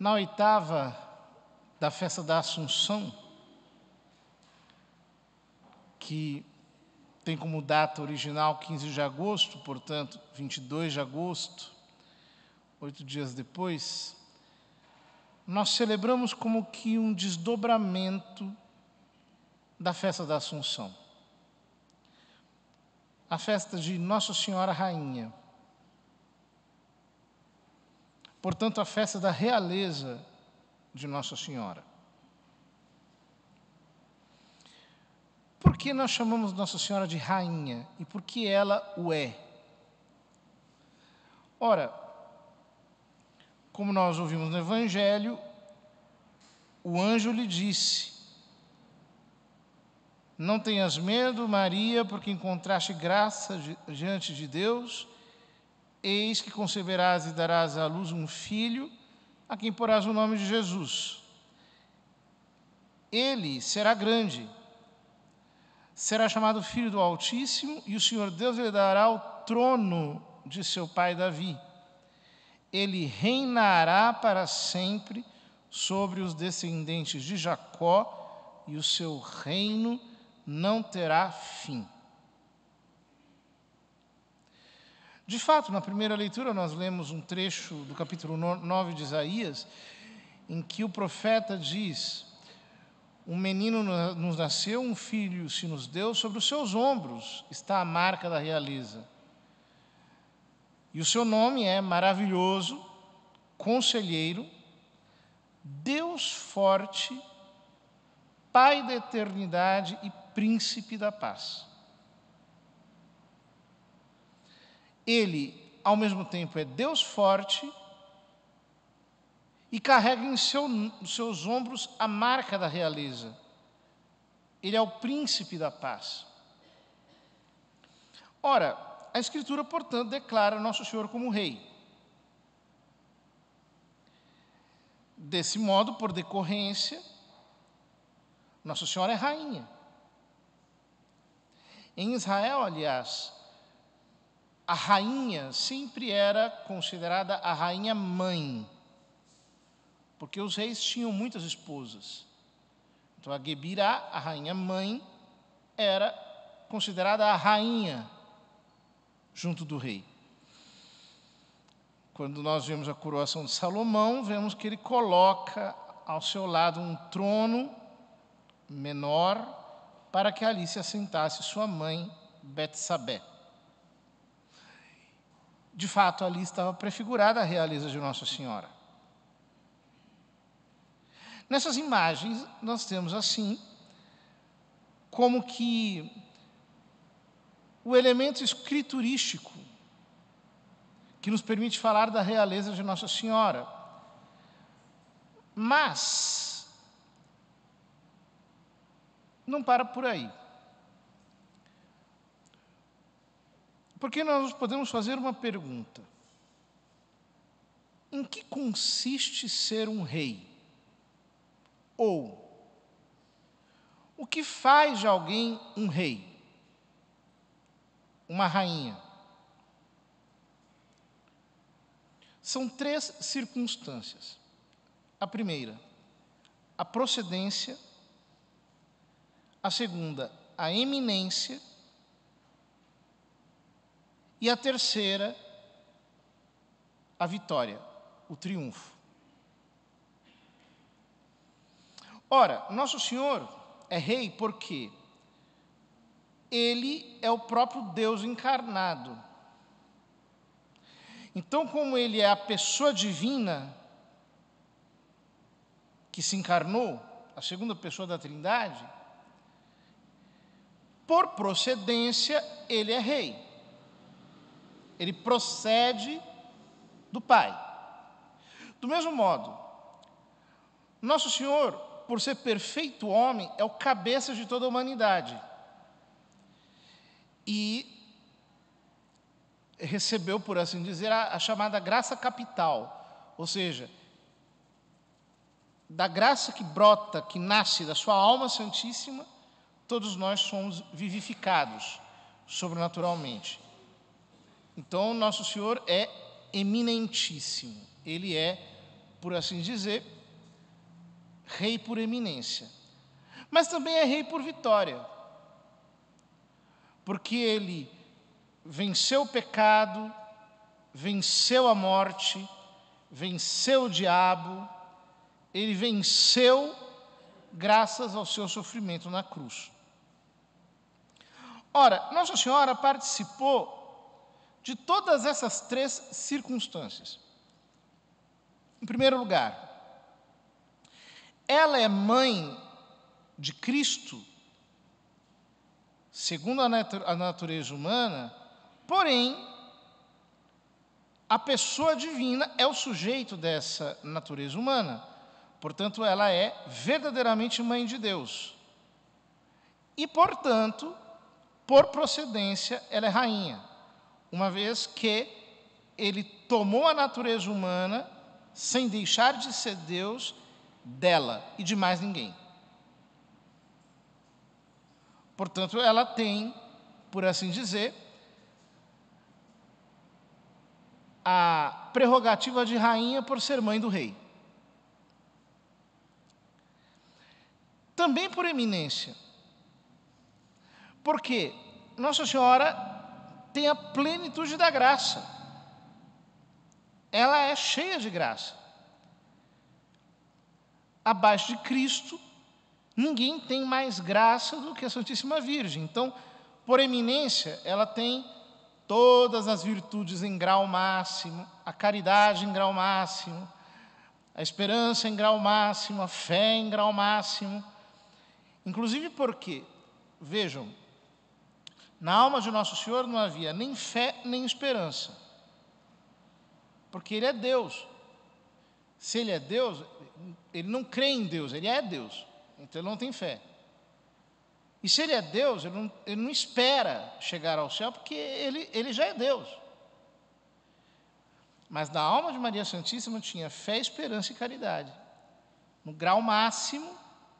Na oitava da festa da Assunção, que tem como data original 15 de agosto, portanto, 22 de agosto, 8 dias depois, nós celebramos como que um desdobramento da festa da Assunção. A festa de Nossa Senhora Rainha. Portanto, a festa da realeza de Nossa Senhora. Por que nós chamamos Nossa Senhora de Rainha? E por que ela o é? Ora, como nós ouvimos no Evangelho, o anjo lhe disse: não tenhas medo, Maria, porque encontraste graça diante de Deus. Eis que conceberás e darás à luz um filho, a quem porás o nome de Jesus. Ele será grande, será chamado Filho do Altíssimo, e o Senhor Deus lhe dará o trono de seu pai Davi. Ele reinará para sempre sobre os descendentes de Jacó, e o seu reino não terá fim. De fato, na primeira leitura, nós lemos um trecho do capítulo 9 de Isaías, em que o profeta diz: um menino nos nasceu, um filho se nos deu, sobre os seus ombros está a marca da realeza. E o seu nome é Maravilhoso, Conselheiro, Deus Forte, Pai da Eternidade e Príncipe da Paz. Ele, ao mesmo tempo, é Deus forte e carrega em seus ombros a marca da realeza. Ele é o príncipe da paz. Ora, a Escritura, portanto, declara Nosso Senhor como rei. Desse modo, por decorrência, Nossa Senhora é rainha. Em Israel, aliás, a rainha sempre era considerada a rainha mãe, porque os reis tinham muitas esposas. Então, a Gebirá, a rainha mãe, era considerada a rainha junto do rei. Quando nós vemos a coroação de Salomão, vemos que ele coloca ao seu lado um trono menor para que ali se assentasse sua mãe, Betsabé. De fato, ali estava prefigurada a realeza de Nossa Senhora. Nessas imagens, nós temos assim, como que o elemento escriturístico que nos permite falar da realeza de Nossa Senhora. Mas não para por aí. Porque nós podemos fazer uma pergunta: em que consiste ser um rei? Ou, o que faz de alguém um rei? Uma rainha? São 3 circunstâncias. A primeira, a procedência. A segunda, a eminência. E a terceira, a vitória, o triunfo. Ora, Nosso Senhor é rei porque Ele é o próprio Deus encarnado. Então, como Ele é a pessoa divina que se encarnou, a segunda pessoa da Trindade, por procedência, Ele é rei. Ele procede do Pai. Do mesmo modo, Nosso Senhor, por ser perfeito homem, é o cabeça de toda a humanidade. E recebeu, por assim dizer, a chamada graça capital. Ou seja, da graça que brota, que nasce da sua alma santíssima, todos nós somos vivificados sobrenaturalmente. Então, Nosso Senhor é eminentíssimo. Ele é por assim dizer, rei por eminência. Mas também é rei por vitória. Porque ele venceu o pecado, venceu a morte, venceu o diabo, ele venceu graças ao seu sofrimento na cruz. Ora, Nossa Senhora participou de todas essas três circunstâncias. Em primeiro lugar, ela é mãe de Cristo, segundo a natureza humana, porém, a pessoa divina é o sujeito dessa natureza humana. Portanto, ela é verdadeiramente mãe de Deus. E, portanto, por procedência, ela é rainha, uma vez que ele tomou a natureza humana sem deixar de ser Deus dela e de mais ninguém. Portanto, ela tem, por assim dizer, a prerrogativa de rainha por ser mãe do rei. Também por eminência. Porque Nossa Senhora tem a plenitude da graça. Ela é cheia de graça. Abaixo de Cristo, ninguém tem mais graça do que a Santíssima Virgem. Então, por eminência, ela tem todas as virtudes em grau máximo, a caridade em grau máximo, a esperança em grau máximo, a fé em grau máximo. Inclusive porque, vejam, na alma de Nosso Senhor não havia nem fé nem esperança, porque Ele é Deus. Se Ele é Deus, Ele não crê em Deus, Ele é Deus, então Ele não tem fé. E se Ele é Deus, ele não espera chegar ao céu, porque ele já é Deus. Mas na alma de Maria Santíssima tinha fé, esperança e caridade, no grau máximo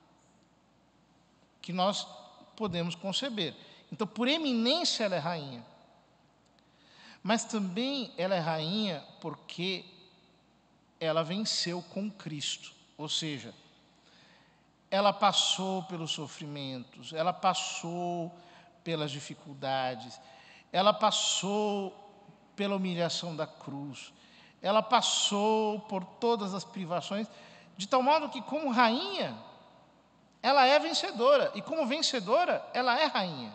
que nós podemos conceber. Então, por eminência, ela é rainha. Mas também ela é rainha porque ela venceu com Cristo. Ou seja, ela passou pelos sofrimentos, ela passou pelas dificuldades, ela passou pela humilhação da cruz, ela passou por todas as privações, de tal modo que, como rainha, ela é vencedora, e como vencedora, ela é rainha.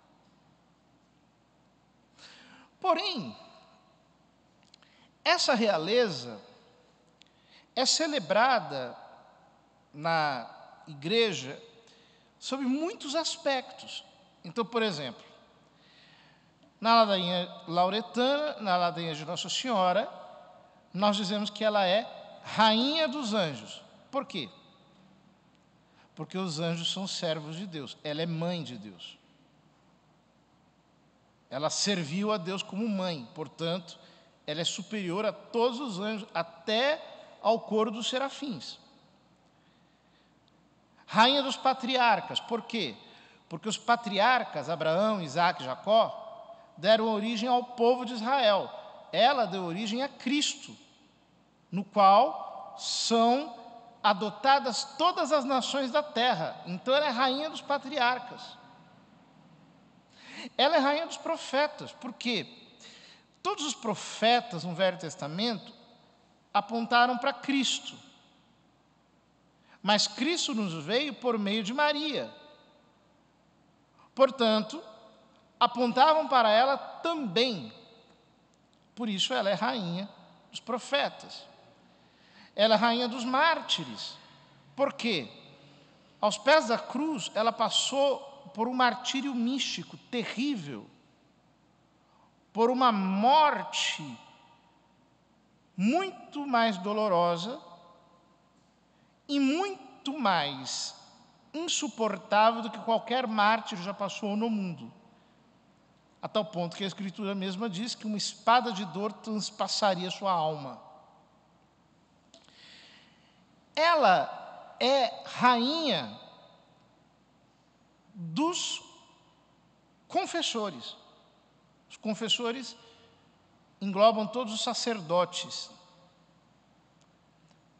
Porém, essa realeza é celebrada na Igreja sob muitos aspectos. Então, por exemplo, na ladainha lauretana, na ladainha de Nossa Senhora, nós dizemos que ela é rainha dos anjos. Por quê? Porque os anjos são servos de Deus, ela é mãe de Deus. Ela serviu a Deus como mãe, portanto, ela é superior a todos os anjos, até ao coro dos serafins. Rainha dos patriarcas, por quê? Porque os patriarcas, Abraão, Isaque e Jacó, deram origem ao povo de Israel. Ela deu origem a Cristo, no qual são adotadas todas as nações da terra. Então ela é rainha dos patriarcas. Ela é rainha dos profetas, porque todos os profetas no Velho Testamento apontaram para Cristo. Mas Cristo nos veio por meio de Maria. Portanto, apontavam para ela também. Por isso ela é rainha dos profetas. Ela é rainha dos mártires. Por quê? Aos pés da cruz, ela passou por um martírio místico terrível, por uma morte muito mais dolorosa e muito mais insuportável do que qualquer mártir já passou no mundo. A tal ponto que a Escritura mesma diz que uma espada de dor transpassaria sua alma. Ela é rainha dos confessores. Os confessores englobam todos os sacerdotes.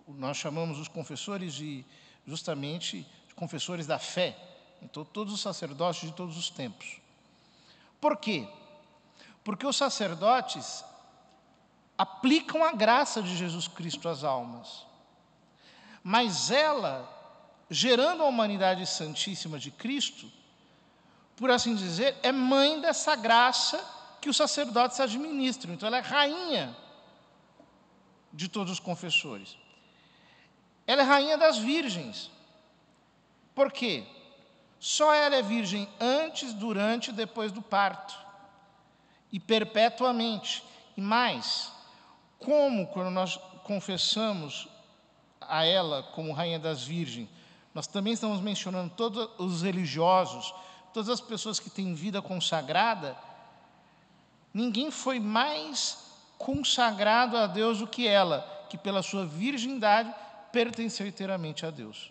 nós chamamos os confessores justamente de confessores da fé. Então, todos os sacerdotes de todos os tempos. Por quê? Porque os sacerdotes aplicam a graça de Jesus Cristo às almas. Mas ela, gerando a humanidade santíssima de Cristo, por assim dizer, é mãe dessa graça que os sacerdotes administram. Então, ela é rainha de todos os confessores. Ela é rainha das virgens. Por quê? Só ela é virgem antes, durante e depois do parto. E perpetuamente. E mais, como quando nós confessamos a ela como rainha das virgens, nós também estamos mencionando todos os religiosos, todas as pessoas que têm vida consagrada, ninguém foi mais consagrado a Deus do que ela, que pela sua virgindade pertenceu inteiramente a Deus.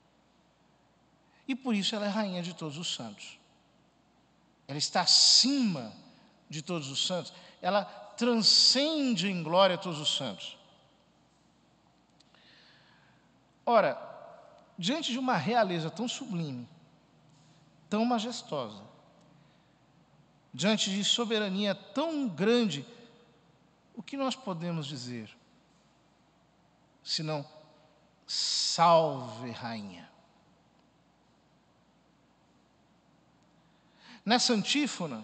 E por isso ela é rainha de todos os santos. Ela está acima de todos os santos. Ela transcende em glória todos os santos. Ora, diante de uma realeza tão sublime, tão majestosa, diante de soberania tão grande, o que nós podemos dizer? Senão, salve, rainha. Nessa antífona,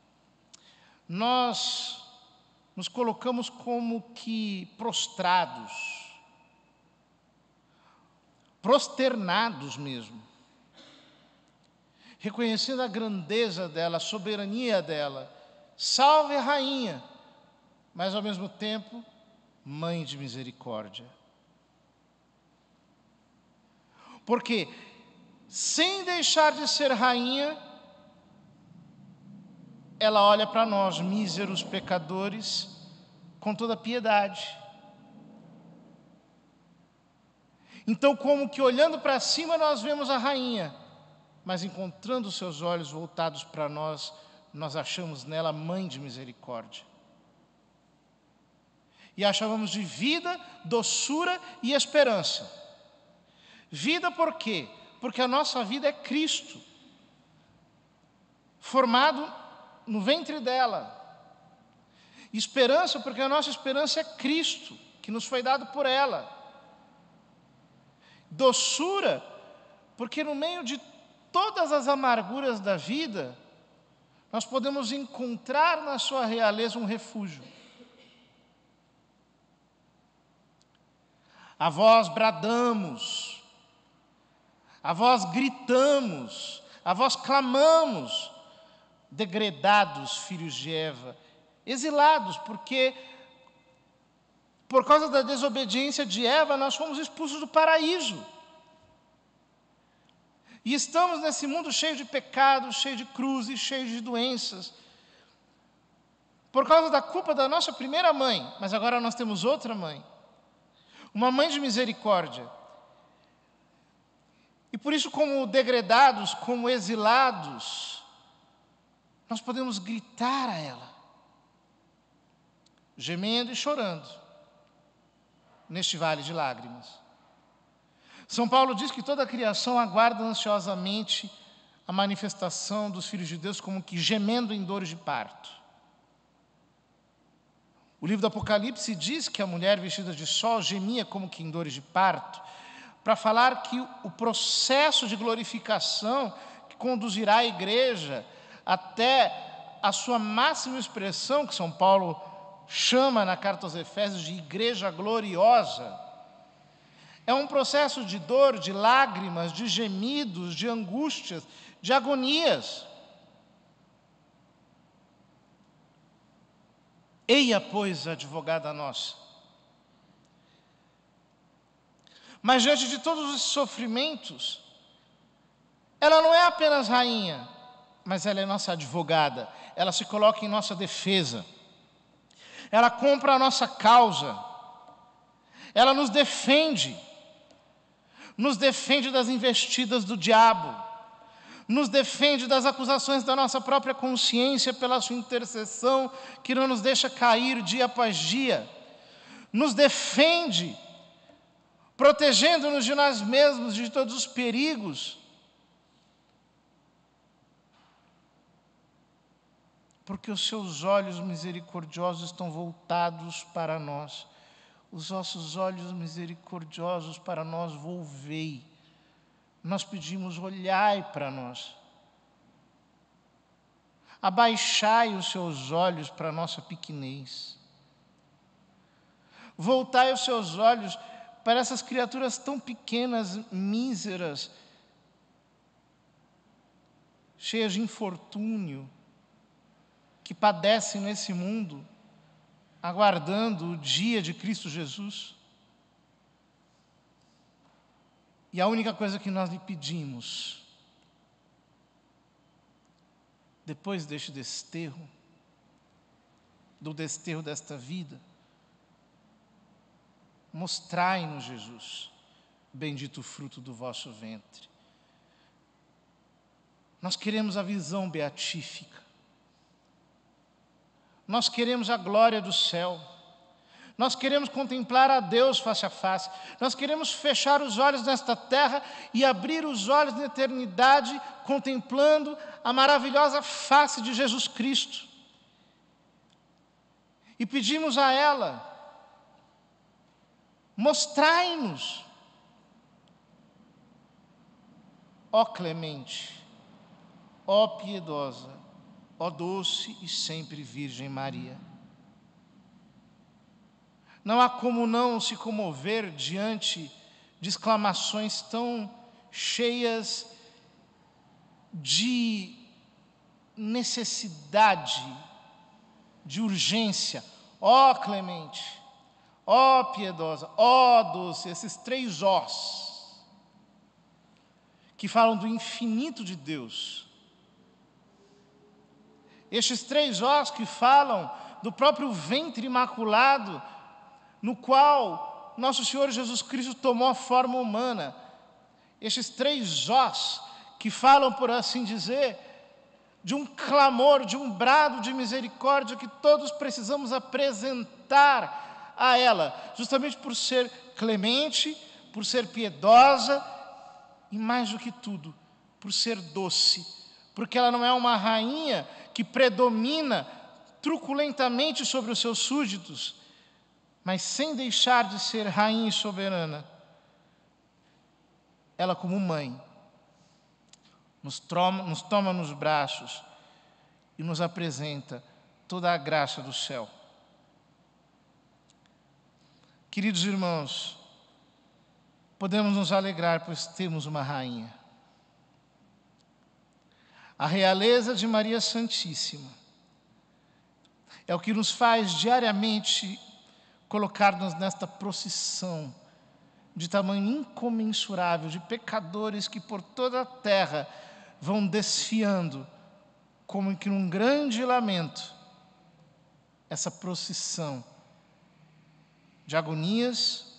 nós nos colocamos como que prostrados, prosternados mesmo, reconhecendo a grandeza dela, a soberania dela. Salve a rainha, mas ao mesmo tempo, mãe de misericórdia. Porque, sem deixar de ser rainha, ela olha para nós, míseros pecadores, com toda piedade. Então, como que olhando para cima, nós vemos a rainha, mas encontrando os seus olhos voltados para nós, nós achamos nela mãe de misericórdia. E a chamamos de vida, doçura e esperança. Vida por quê? Porque a nossa vida é Cristo, formado no ventre dela. Esperança, porque a nossa esperança é Cristo, que nos foi dado por ela. Doçura, porque no meio de todas as amarguras da vida, nós podemos encontrar na sua realeza um refúgio. A vós bradamos, a vós gritamos, a vós clamamos, degredados filhos de Eva, exilados, porque por causa da desobediência de Eva, nós fomos expulsos do paraíso. E estamos nesse mundo cheio de pecados, cheio de cruzes, cheio de doenças. Por causa da culpa da nossa primeira mãe, mas agora nós temos outra mãe. Uma mãe de misericórdia. E por isso, como degredados, como exilados, nós podemos gritar a ela, gemendo e chorando, neste vale de lágrimas. São Paulo diz que toda a criação aguarda ansiosamente a manifestação dos filhos de Deus, como que gemendo em dores de parto. O livro do Apocalipse diz que a mulher vestida de sol gemia como que em dores de parto, para falar que o processo de glorificação que conduzirá a igreja até a sua máxima expressão, que São Paulo chama na carta aos Efésios de igreja gloriosa, é um processo de dor, de lágrimas, de gemidos, de angústias, de agonias. Eia, pois, advogada nossa. Mas diante de todos os sofrimentos, ela não é apenas rainha, mas ela é nossa advogada. Ela se coloca em nossa defesa. Ela compra a nossa causa. Ela nos defende das investidas do diabo, nos defende das acusações da nossa própria consciência pela sua intercessão, que não nos deixa cair dia após dia, nos defende protegendo-nos de nós mesmos, de todos os perigos. Porque os seus olhos misericordiosos estão voltados para nós. Os vossos olhos misericordiosos para nós volvei. Nós pedimos, olhai para nós. Abaixai os seus olhos para a nossa pequenez. Voltai os seus olhos para essas criaturas tão pequenas, míseras, cheias de infortúnio, que padecem nesse mundo, aguardando o dia de Cristo Jesus. E a única coisa que nós lhe pedimos, depois deste desterro, do desterro desta vida, mostrai-nos, Jesus, bendito o fruto do vosso ventre. Nós queremos a visão beatífica. Nós queremos a glória do céu. Nós queremos contemplar a Deus face a face. Nós queremos fechar os olhos nesta terra e abrir os olhos na eternidade, contemplando a maravilhosa face de Jesus Cristo. E pedimos a ela, mostrai-nos, ó clemente, ó piedosa, ó doce e sempre Virgem Maria. Não há como não se comover diante de exclamações tão cheias de necessidade, de urgência. Ó clemente, ó piedosa, ó doce, esses três Os que falam do infinito de Deus. Estes três Os que falam do próprio ventre imaculado, no qual nosso Senhor Jesus Cristo tomou a forma humana. Estes três Os que falam, por assim dizer, de um clamor, de um brado de misericórdia que todos precisamos apresentar a ela, justamente por ser clemente, por ser piedosa e, mais do que tudo, por ser doce, porque ela não é uma rainha que predomina truculentamente sobre os seus súditos, mas sem deixar de ser rainha e soberana. Ela, como mãe, nos toma nos braços e nos apresenta toda a graça do céu. Queridos irmãos, podemos nos alegrar, pois temos uma rainha. A realeza de Maria Santíssima é o que nos faz diariamente colocar-nos nesta procissão de tamanho incomensurável, de pecadores que por toda a terra vão desfiando, como que num grande lamento, essa procissão de agonias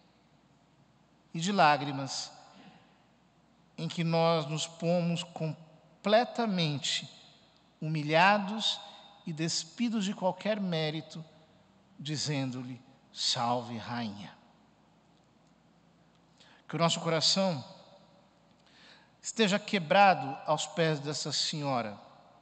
e de lágrimas, em que nós nos pomos completamente humilhados e despidos de qualquer mérito, dizendo-lhe, salve, rainha. Que o nosso coração esteja quebrado aos pés dessa senhora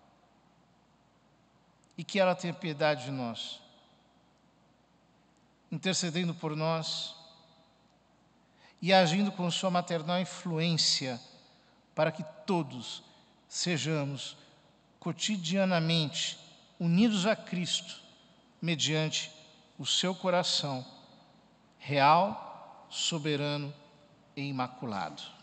e que ela tenha piedade de nós, intercedendo por nós e agindo com sua maternal influência para que todos sejamos cotidianamente unidos a Cristo mediante o seu coração real, soberano e imaculado.